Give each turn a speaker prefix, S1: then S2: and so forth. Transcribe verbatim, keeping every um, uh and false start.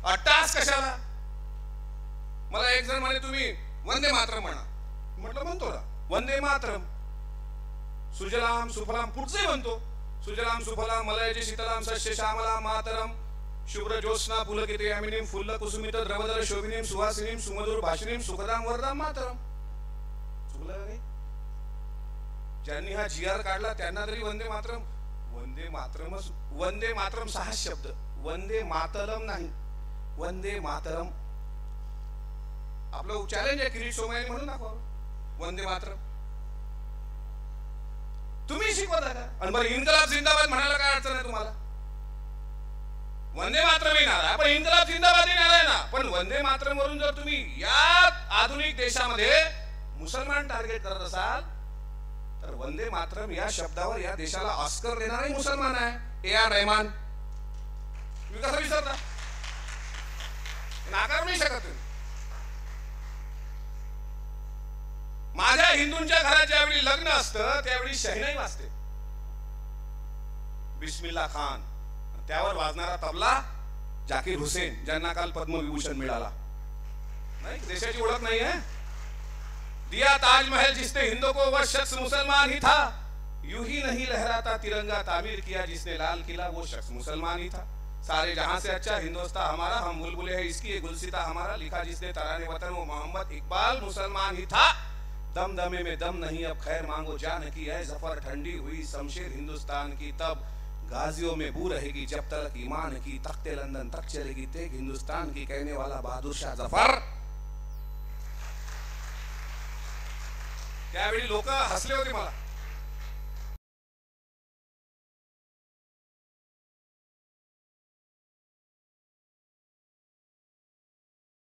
S1: अट्टास कशाला? मला एक जण म्हणे तुम्ही वंदे मातरम म्हणा. म्हटलं म्हणतो ना वंदे मातरम. सुजलाम सुफलाम पुढचे म्हणतो. सुजलाम सुफलाम मलयज शीतलाम सस्य श्यामलाम मातरम शुभ्र ज्योत्स्ना पुलकिते यामिनीं फुल्ल कुसुमित द्रवदल शोभिनीं सुवासिनीं सुमधुर भाषिणीं सुखदाम वरदाम मातरम. चुकलं नाही? ज्यांनी हा जी आर काढला त्यांना तरी वंदे मातरम. वंदे मातरमच. वंदे मातरम सहा शब्द. वंदे मातरम नाही, वंदे मातरम. आपलं चॅलेंज आहे किरीट सोमय्यांनी म्हणून दाखवा वंदे मातरम. तुम्ही शिकवता का? आणि बरं इन्कलाब जिंदाबाद म्हणायला काय अडचण आहे तुम्हाला? वंदे मातरम येणार पण इन्कलाब जिंदाबाद येणार ना. पण वंदे मातरम वरून जर तुम्ही या आधुनिक देशामध्ये मुसलमान टार्गेट करत असाल तर वंदे मातरम या शब्दावर या देशाला ऑस्कर देणारे मुसलमान आहे ए आर रहमान. तुम्ही कसं विसरता? नाकारू नाही शकत तुम्ही. माझ्या हिंदूंच्या घरात ज्यावेळी लग्न असतं त्यावेळी शहनाई वाजते बिस्मिल्ला खान. त्यावर वाजणारा तबला जाकीर हुसेन ज्यांना काल पद्मविभूषण मिळाला. नाही देशाची ओळख नाही है. दिया ताजमहल जिसने हिंदू को वह शख्स मुसलमान ही था. यूं ही नहीं लहराता तिरंगा तामीर किया जिसने लाल किला वो शख्स मुसलमान ही था. सारे जहां से अच्छा हिंदुस्तान हमारा हम बुलबुले है इसकी ये गुलसिता हमारा. लिखा जिसने तराने वतन वो मोहम्मद इकबाल मुसलमान ही था. दम दमे में दम नहीं अब खैर मांगो जान की है जफर ठंडी हुई शमशेर हिंदुस्तान की तब गाजियों में बू रहेगी जब तक ईमान की. तख्ते लंदन तक चलेगी तेग हिंदुस्तान की कहने वाला बहादुर शाह जफर. त्यावेळी लोक हसले होते मला.